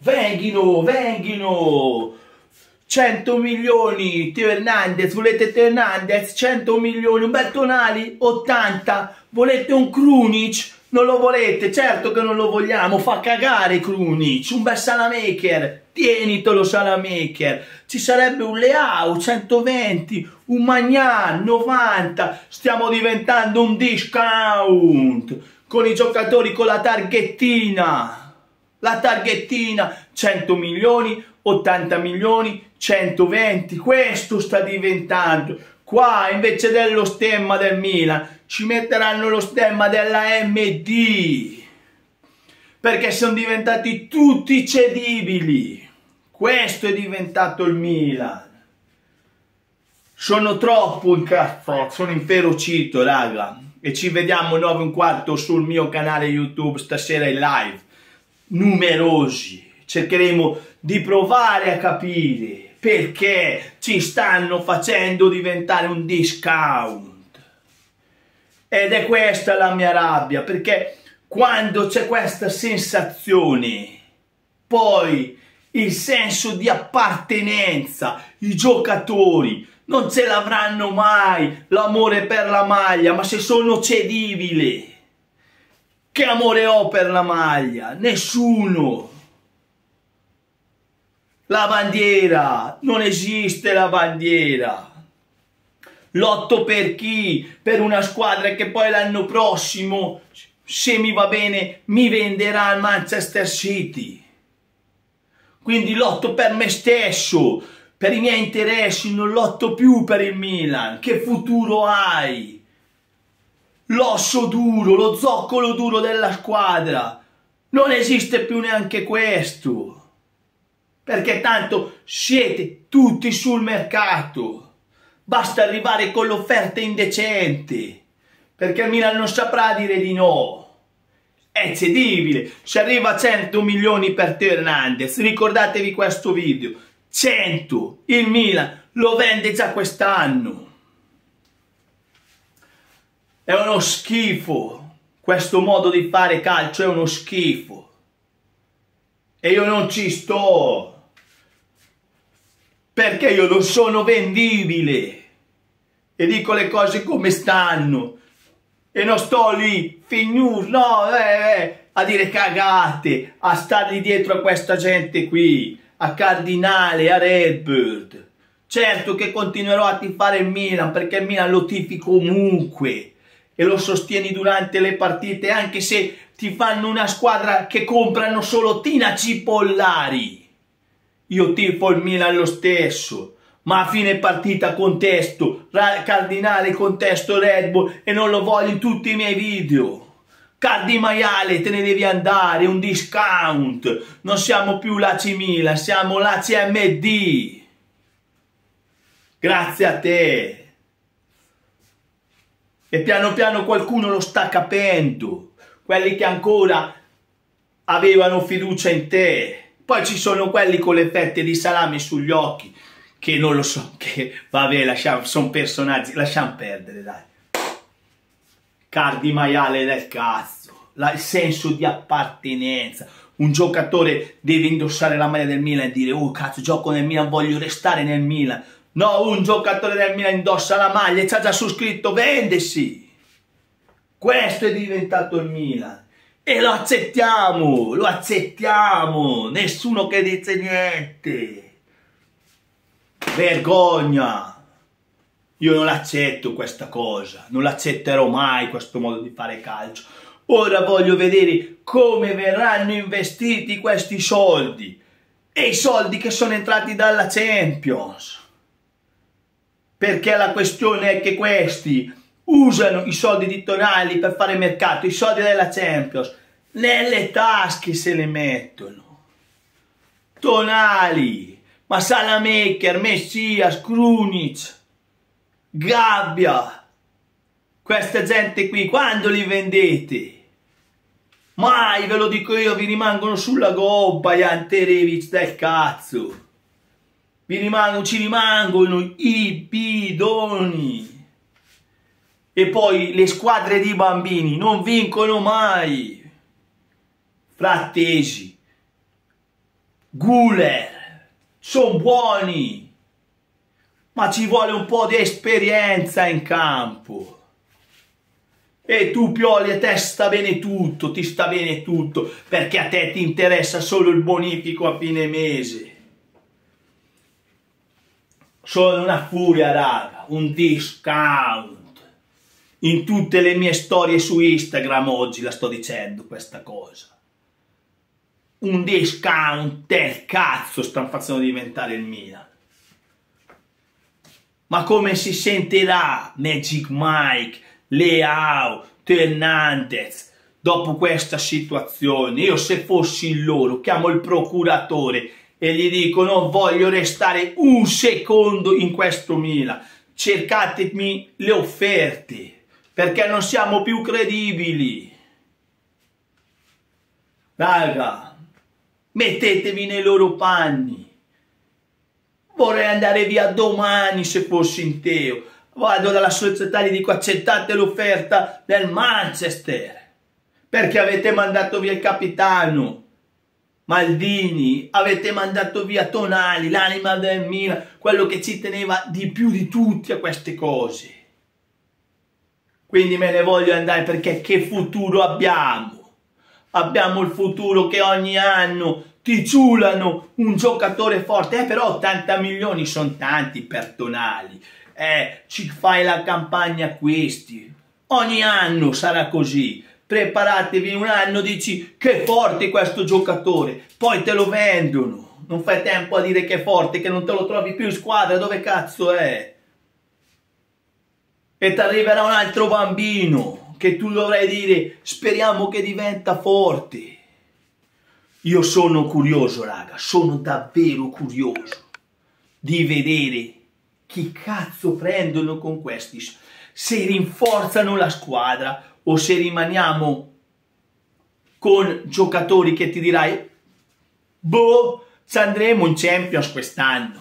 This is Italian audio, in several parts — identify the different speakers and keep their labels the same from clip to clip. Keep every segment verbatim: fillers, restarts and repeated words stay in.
Speaker 1: Venghino, venghino! cento milioni, Teo Hernandez, volete Teo Hernandez? cento milioni, un bel Tonali? ottanta, volete un Krunic? Non lo volete? Certo che non lo vogliamo, fa cagare Krunic, un bel Salamaker, tienitelo Salamaker, ci sarebbe un Leao, centoventi, un Maignan, novanta, stiamo diventando un discount, con i giocatori con la targhettina, la targhettina, cento milioni, ottanta milioni, centoventi, questo sta diventando. Qua invece dello stemma del Milan ci metteranno lo stemma della M D, perché sono diventati tutti cedibili. Questo è diventato il Milan. Sono troppo incazzato, sono inferocito, raga, e ci vediamo nove e un quarto sul mio canale YouTube stasera in live, numerosi. Cercheremo di provare a capire perché ci stanno facendo diventare un discount. Ed è questa la mia rabbia, perché quando c'è questa sensazione, poi il senso di appartenenza, i giocatori non ce l'avranno mai, l'amore per la maglia, ma se sono cedibile, che amore ho per la maglia? Nessuno. La bandiera, non esiste la bandiera. Lotto per chi? Per una squadra che poi l'anno prossimo, se mi va bene, mi venderà al Manchester City. Quindi lotto per me stesso, per i miei interessi, non lotto più per il Milan. Che futuro hai? L'osso duro, lo zoccolo duro della squadra. Non esiste più neanche questo. Perché tanto siete tutti sul mercato, basta arrivare con l'offerta indecente, perché il Milan non saprà dire di no, è cedibile. Se arriva a cento milioni per Teo Hernandez, ricordatevi questo video, cento, il Milan lo vende già quest'anno. È uno schifo, questo modo di fare calcio è uno schifo e io non ci sto. Perché io non sono vendibile e dico le cose come stanno e non sto lì fignus, no, eh, eh, a dire cagate, a stargli dietro a questa gente qui, a Cardinale, a Redbird. Certo che continuerò a tifare il Milan, perché il Milan lo tifi comunque e lo sostieni durante le partite, anche se ti fanno una squadra che comprano solo Tina Cipollari. Io tifo il Milan lo stesso, ma a fine partita contesto Cardinale, contesto Red Bull e non lo voglio in tutti i miei video. Cardi Maiale, te ne devi andare, un discount. Non siamo più l'A C Milan, siamo l'A C M D. Grazie a te. E piano piano qualcuno lo sta capendo. Quelli che ancora avevano fiducia in te. Poi ci sono quelli con le fette di salame sugli occhi, che non lo so, che vabbè, lasciamo, sono personaggi, lasciamo perdere, dai. Cardi Maiale del cazzo, la, il senso di appartenenza. Un giocatore deve indossare la maglia del Milan e dire, oh cazzo, gioco nel Milan, voglio restare nel Milan. No, un giocatore del Milan indossa la maglia e c'ha già su scritto, vendesi. Questo è diventato il Milan. E lo accettiamo, lo accettiamo, nessuno che dice niente. Vergogna. Io non accetto questa cosa, non l'accetterò mai questo modo di fare calcio. Ora voglio vedere come verranno investiti questi soldi e i soldi che sono entrati dalla Champions. Perché la questione è che questi usano i soldi di Tonali per fare mercato, i soldi della Champions, nelle tasche se le mettono. Tonali, ma Salamaker, Messias, Krunic, Gabbia, questa gente qui, quando li vendete? Mai, ve lo dico io, vi rimangono sulla gobba gli Anterevic del cazzo. Vi rimangono, ci rimangono i bidoni. E poi le squadre di bambini non vincono mai. Frattesi, Güler, sono buoni, ma ci vuole un po' di esperienza in campo. E tu Pioli, a te sta bene tutto, ti sta bene tutto, perché a te ti interessa solo il bonifico a fine mese. Sono una furia, raga, un discount. In tutte le mie storie su Instagram oggi la sto dicendo questa cosa. Un discount del cazzo stanno facendo diventare il Milan. Ma come si sentirà Magic Mike, Leao, Hernandez dopo questa situazione? Io se fossi loro chiamo il procuratore e gli dico: non voglio restare un secondo in questo Milan, cercatemi le offerte, perché non siamo più credibili. Raga, mettetevi nei loro panni. Vorrei andare via domani se fossi in Teo. Vado dalla società e gli dico: accettate l'offerta del Manchester, perché avete mandato via il capitano Maldini, avete mandato via Tonali, l'anima del Milan, quello che ci teneva di più di tutti a queste cose. Quindi me ne voglio andare, perché che futuro abbiamo? Abbiamo il futuro che ogni anno ti ciulano un giocatore forte, eh, però ottanta milioni sono tanti per Tonali, eh, ci fai la campagna acquisti, ogni anno sarà così, preparatevi un anno, dici che forte questo giocatore, poi te lo vendono, non fai tempo a dire che è forte, che non te lo trovi più in squadra, dove cazzo è? E ti arriverà un altro bambino che tu dovrai dire: speriamo che diventa forte. Io sono curioso, raga, sono davvero curioso di vedere chi cazzo prendono con questi, se rinforzano la squadra o se rimaniamo con giocatori che ti dirai: boh, ci andremo in Champions quest'anno.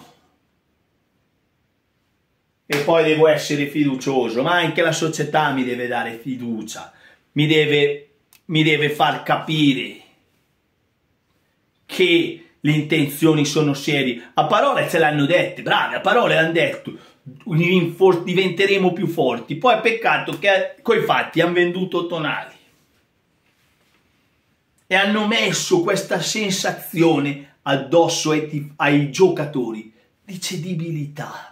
Speaker 1: E poi devo essere fiducioso, ma anche la società mi deve dare fiducia, mi deve, mi deve far capire che le intenzioni sono serie. A parole ce l'hanno dette, bravi, a parole hanno detto diventeremo più forti, poi peccato che coi fatti hanno venduto Tonali e hanno messo questa sensazione addosso ai, ai giocatori di cedibilità.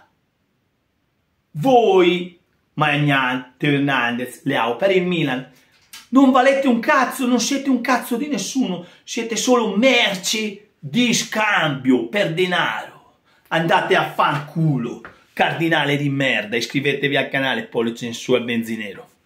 Speaker 1: Voi, Maignan, Hernandez, Leao, per il Milan non valete un cazzo, non siete un cazzo di nessuno, siete solo merci di scambio per denaro. Andate a fanculo, cardinale di merda, iscrivetevi al canale, pollice in su al benzinero.